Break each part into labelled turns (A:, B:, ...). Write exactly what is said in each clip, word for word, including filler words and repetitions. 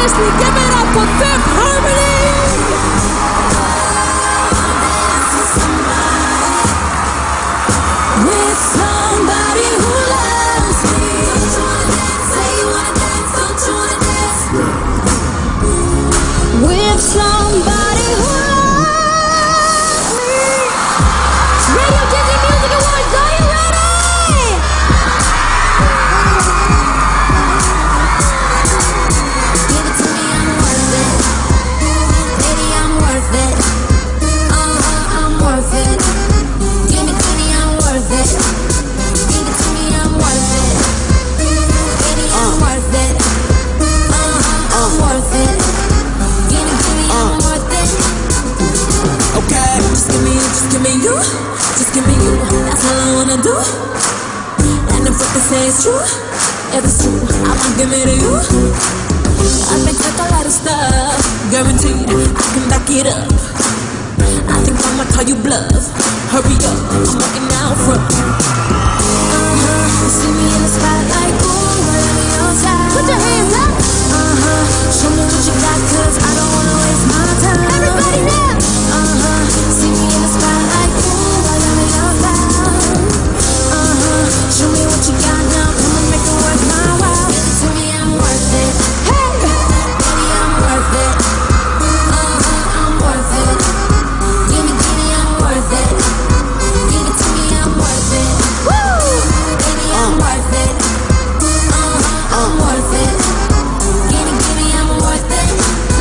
A: Seriously, give it up for Fifth Harmony! With somebody who loves me. Don't you wanna dance? Say you wanna dance. Don't you wanna dance? With somebody who loves me. Radio Disney Music Awards, are you ready? Give it to me, I'm worth it. Baby, I'm worth it. Uh-huh, I'm worth it. Give it to me, I'm worth it. Give it to me, I'm worth it. Baby, I'm worth it. Uh-huh, I'm worth it. Give it to me, I'm worth it.
B: Okay, just give me you, just give me you, just give me you. That's all I wanna do. And if what they say is true, if it's true, I'ma give it to you. I think like a lot of stuff, guaranteed I can back it up. I think I'ma call you bluff. Hurry up, I'm walking out front.
A: Uh-huh, you see me in the spotlight, ooh, right on your side. Put your hands up. Uh-huh, show me what you got, cause I don't wanna waste my time. Everybody now. Uh-huh, see me in the spotlight, ooh, right on your side. Uh-huh, show me what you got now, come and make it worth my while.
B: Give it to me, I'm worth it.
A: Hey!
B: Baby, I'm worth it. Uh-huh, I'm worth it. Give me, give me, I'm worth it. Give it to me, I'm worth it.
A: Woo!
B: Baby, I'm worth it. Uh-huh, I'm worth it. Give me, give me, I'm worth it.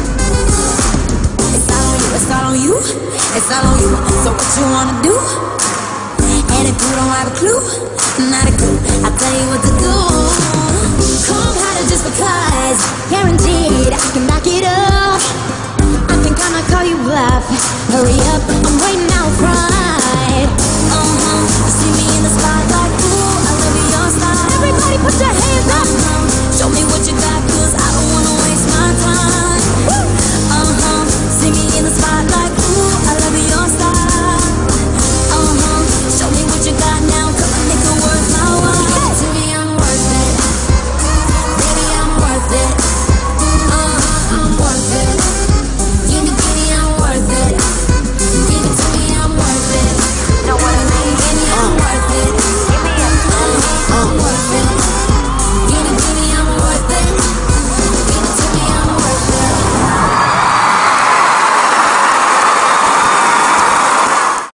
B: It's all on you, it's all on you, it's all on you. So what you wanna do? And if you don't have a clue, not a clue, I'll tell you what to do.
A: Come harder just because, guaranteed I can back it up. I think I'ma call you bluff. Hurry up, I'm waiting